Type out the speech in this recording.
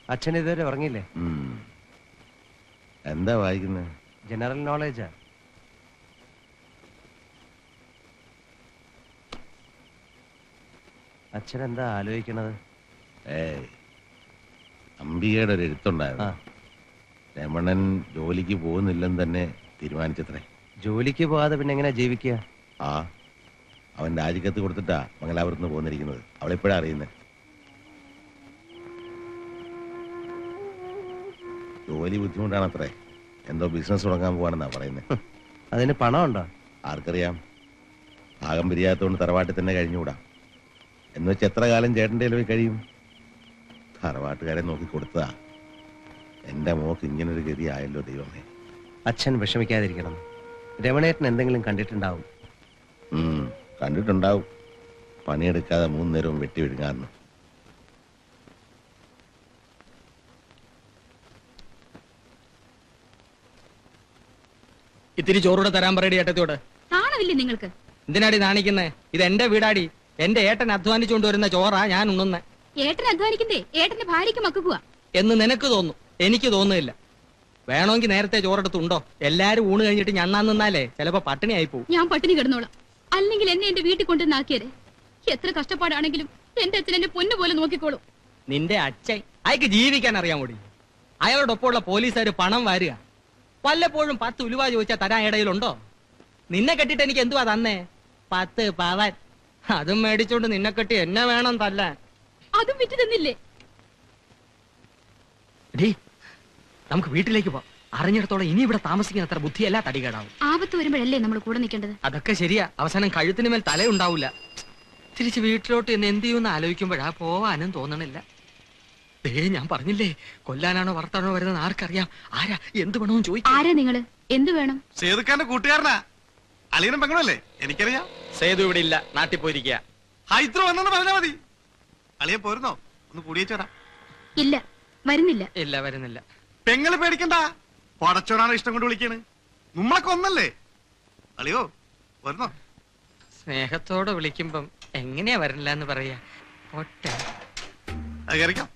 അച്ഛൻ ഇതുവരെ ഉറങ്ങിയില്ലേ? എന്താ വായിക്കുന്നത്? ജനറൽ നോളേജാ. അച്ഛൻ എന്താ ആലോചിക്കണത്? അംബികയുടെ ഒരു എഴുത്തുണ്ടായിരുന്നു. രമണൻ ജോലിക്ക് പോകുന്നില്ലെന്ന് തന്നെ തീരുമാനിച്ചത്രേ. ജോലിക്ക് പോകാതെ പിന്നെ എങ്ങനെയാ ജീവിക്കുക? അവൻ രാജിക്കത്ത് കൊടുത്തിട്ടാ മംഗലാപുരത്ത് പോന്നിരിക്കുന്നത്. അവളെപ്പോഴാ അറിയുന്നത്? ജോലി ബുദ്ധിമുട്ടാണത്രേ. എന്തോ ബിസിനസ് തുടങ്ങാൻ പോവാണെന്നാ പറയുന്നത്. അതിന് പണമുണ്ടോ? ആർക്കറിയാം. ഭാഗം പിരിയാത്തോണ്ട് തറവാട്ടിൽ തന്നെ കഴിഞ്ഞുകൂടാ. എന്ന് വെച്ച് എത്ര കാലം ചേട്ടൻ്റെ പോയി കഴിയും? തറവാട്ടുകാരെ നോക്കി കൊടുത്തതാ. എന്റെ മോക്ക് ഇങ്ങനൊരു ഗതി ആയല്ലോ ദൈവമേ. അച്ഛൻ വിഷമിക്കാതിരിക്കണം. രമണേട്ടൻ എന്തെങ്കിലും കണ്ടിട്ടുണ്ടാവും. കണ്ടിട്ടുണ്ടാവും. പണിയെടുക്കാതെ 3 നേരവും വെട്ടി വിഴുങ്ങാന്ന്. ഇത്തിരി ചോറൂടെ തരാൻ പറയടി ഏട്ടത്തോട്. നാണമില്ലേ നിങ്ങൾക്ക്? എന്തിനാടി നാണിക്കുന്നേ? ഇത് എന്റെ വീടാടി. എന്റെ ഏട്ടൻ അധ്വാനിച്ചുകൊണ്ട് വരുന്ന ചോറാ ഞാൻ ഉണ്ണുന്നേ. ഏട്ടൻ അധ്വാനിക്കുന്നേ ഏട്ടന്റെ ഭാര്യയ്ക്ക് മക്കുക എന്ന് നിനക്ക് തോന്നും, എനിക്ക് തോന്നുന്നില്ല. വേണമെങ്കിൽ നേരത്തെ ചോറെടുത്തുണ്ടോ? എല്ലാരും ഊണ് കഴിഞ്ഞിട്ട് ഞണ്ണാൻ നിന്നാലേ ചിലപ്പോ പട്ടിണി ആയി പോകും. ഞാൻ പട്ടിണി കിടന്നോളാം. അല്ലെങ്കിൽ എന്നെ എന്റെ വീട്ടിൽ കൊണ്ടുവന്നാക്കിയരെ. എത്ര കഷ്ടപ്പാടാണെങ്കിലും എന്റെ അച്ഛൻ എന്നെ പൊന്നു പോലെ നോക്കിക്കോളും. നിന്റെ അച്ഛൻ അയക്ക് ജീവിക്കാൻ അറിയാൻ കൂടി. അയാളോടൊപ്പമുള്ള പോലീസുകാർ പണം വാരുക. വല്ലപ്പോഴും 10 ഉലുവ ചോദിച്ചാൽ തരാൻ ഇടയിലുണ്ടോ? നിന്നെ കെട്ടിട്ട് എനിക്ക് എന്തുവാ തന്നേ? 10 പവൻ. അതും മേടിച്ചോണ്ട് നിന്നെ കെട്ടി എന്നെ വേണം തല്ലാൻ. അതും വിറ്റ് തന്നില്ലേ? നമുക്ക് വീട്ടിലേക്ക് പോ. അറിഞ്ഞിടത്തോളം ഇനി ഇവിടെ താമസിക്കുന്ന അത്ര ബുദ്ധിയല്ല തടികേടാവും. ആപത്ത് വരുമ്പോഴല്ലേ നമ്മൾ കൂടെ നിൽക്കേണ്ടത്. അതൊക്കെ ശരിയാ. അവസാനം കഴുത്തിന് മേൽ തലയുണ്ടാവില്ല. തിരിച്ച് വീട്ടിലോട്ട് എന്ന് എന്ത് ചെയ്യുമെന്ന് ആലോചിക്കുമ്പോഴാ പോവാനും തോന്നണില്ല. ഞാൻ പറഞ്ഞില്ലേ, കൊല്ലാനാണോ വർത്താനോ വരുന്നത് ആർക്കറിയാം. ആരാ എന്ത് വേണമെന്ന് ചോദിക്കും. ആരാ നിങ്ങള്? എന്ത് വേണം? സേതുക്കാരന്റെ കൂട്ടുകാരനാ. അളിയനും പെങ്ങളല്ലേ? എനിക്കറിയാം. സേതു ഇവിടെ ഇല്ല, നാട്ടിൽ പോയിരിക്കുക. ഹൈദ്രോ വന്നെന്ന് പറഞ്ഞാ മതി. അളിയെ പോരുന്നോ? ഒന്ന് കൂടിയേച്ചോടാ. ഇല്ല, വരുന്നില്ല. ഇല്ല, വരുന്നില്ല. പെങ്ങള് പേടിക്കണ്ട. പടച്ചോടാണ് ഇഷ്ടം കൊണ്ട് വിളിക്കണ്. നമ്മളൊക്കെ ഒന്നല്ലേ? അളിയോ വരുന്നോ? സ്നേഹത്തോടെ വിളിക്കുമ്പം എങ്ങനെയാ വരണില്ല എന്ന് പറയാ. അത് കയറിക്കാം.